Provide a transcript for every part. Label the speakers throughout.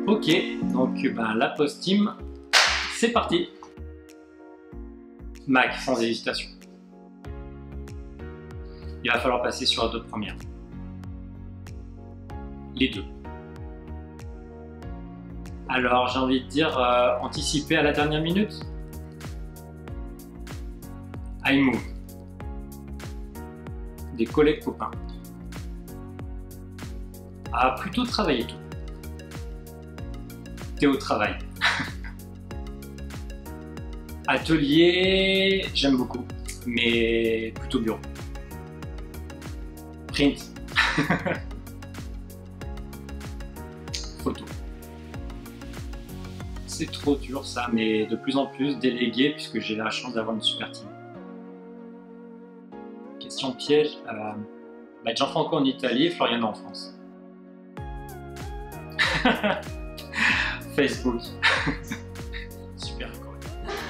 Speaker 1: Ok, donc la post-team, c'est parti. Mac, sans hésitation. Il va falloir passer sur la 2 première. Les deux. Alors j'ai envie de dire anticiper à la dernière minute. I move. Des collègues copains. Ah, plutôt travailler tout. T'es au travail. Atelier, j'aime beaucoup, mais plutôt bureau. Print. Photo. C'est trop dur ça, mais de plus en plus délégué puisque j'ai la chance d'avoir une super team. Question piège. Gianfranco en Italie et Floriano en France. Facebook. Super cool.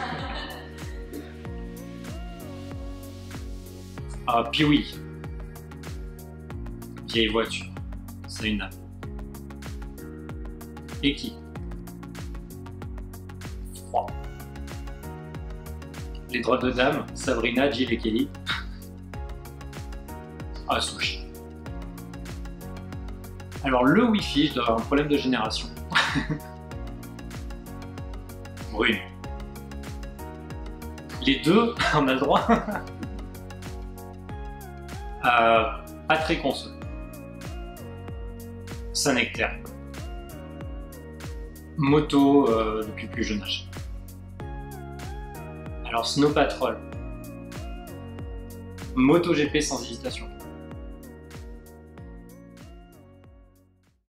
Speaker 1: Puis oui. Vieille voiture. C'est une âme. Et qui? Froid. Les drôles de dames, Sabrina, Jill et Kelly. Sushi. Alors le Wi-Fi, je dois avoir un problème de génération. Brune. Les deux, on a le droit. Pas très console. Saint-Nectaire. Moto depuis plus jeune âge. Alors Snow Patrol. Moto GP sans hésitation.